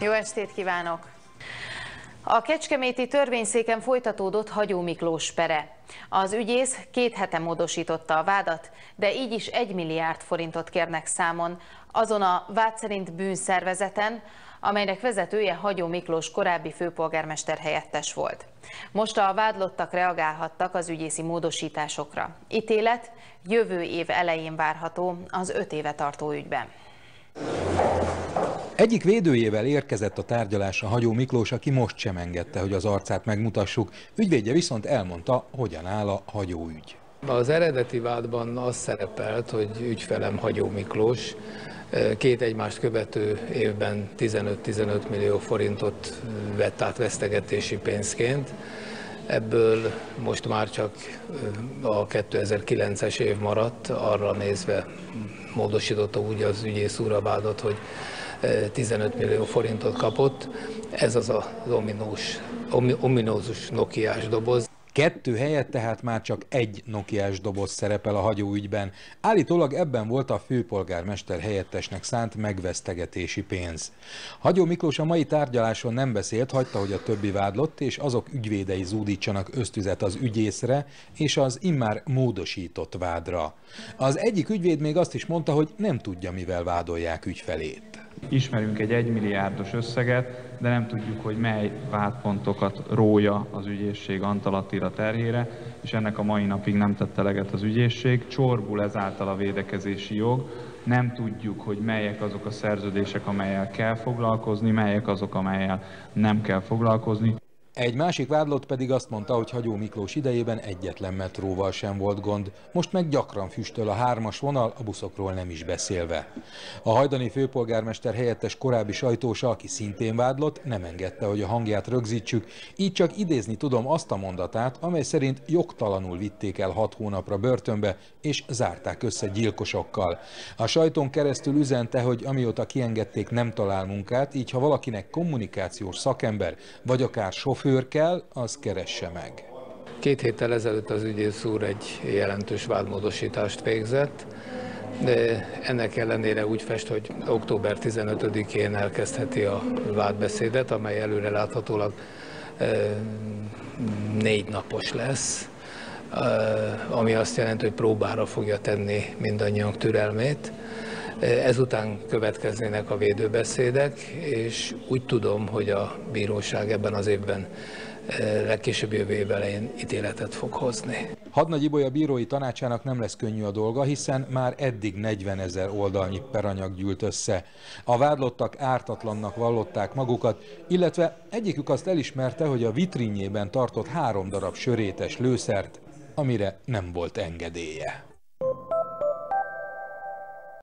Jó estét kívánok! A kecskeméti törvényszéken folytatódott Hagyó Miklós pere. Az ügyész 2 hete módosította a vádat, de így is 1 milliárd forintot kérnek számon azon a vád szerint bűnszervezeten, amelynek vezetője Hagyó Miklós korábbi főpolgármester helyettes volt. Most a vádlottak reagálhattak az ügyészi módosításokra. Ítélet jövő év elején várható az 5 éve tartó ügyben. Egyik védőjével érkezett a tárgyalásra Hagyó Miklós, aki most sem engedte, hogy az arcát megmutassuk. Ügyvédje viszont elmondta, hogyan áll a Hagyó ügy. Az eredeti vádban az szerepelt, hogy ügyfelem Hagyó Miklós 2 egymást követő évben 15-15 millió forintot vett át vesztegetési pénzként. Ebből most már csak a 2009-es év maradt, arra nézve módosította úgy az ügyész úr a vádat, hogy 15 millió forintot kapott. Ez az az ominózus nokiás doboz. 2 helyett tehát már csak 1 nokiás doboz szerepel a Hagyó ügyben. Állítólag ebben volt a főpolgármester helyettesnek szánt megvesztegetési pénz. Hagyó Miklós a mai tárgyaláson nem beszélt, hagyta, hogy a többi vádlott és azok ügyvédei zúdítsanak ösztüzet az ügyészre és az immár módosított vádra. Az egyik ügyvéd még azt is mondta, hogy nem tudja, mivel vádolják ügyfelét. Ismerünk egy 1 milliárdos összeget, de nem tudjuk, hogy mely vádpontokat rója az ügyészség Antal Attila terhére, és ennek a mai napig nem tette eleget az ügyészség. Csorbul ezáltal a védekezési jog. Nem tudjuk, hogy melyek azok a szerződések, amellyel kell foglalkozni, melyek azok, amellyel nem kell foglalkozni. Egy másik vádlott pedig azt mondta, hogy Hagyó Miklós idejében egyetlen metróval sem volt gond, most meg gyakran füstöl a 3-as vonal, a buszokról nem is beszélve. A hajdani főpolgármester helyettes korábbi sajtósa, aki szintén vádlott, nem engedte, hogy a hangját rögzítsük, így csak idézni tudom azt a mondatát, amely szerint jogtalanul vitték el 6 hónapra börtönbe, és zárták össze gyilkosokkal. A sajtón keresztül üzente, hogy amióta kiengedték, nem talál munkát, így ha valakinek kommunikációs szakember, vagy akár sofőr kell, az keresse meg. 2 héttel ezelőtt az ügyész úr egy jelentős vádmódosítást végzett, de ennek ellenére úgy fest, hogy október 15-én elkezdheti a vádbeszédet, amely előreláthatólag 4 napos lesz, ami azt jelenti, hogy próbára fogja tenni mindannyiunk türelmét. Ezután következnének a védőbeszédek, és úgy tudom, hogy a bíróság ebben az évben legkésőbb jövő év elején ítéletet fog hozni. Hadnagy Ibolya bírói tanácsának nem lesz könnyű a dolga, hiszen már eddig 40 000 oldalnyi peranyag gyűlt össze. A vádlottak ártatlannak vallották magukat, illetve egyikük azt elismerte, hogy a vitrínjében tartott 3 darab sörétes lőszert, amire nem volt engedélye.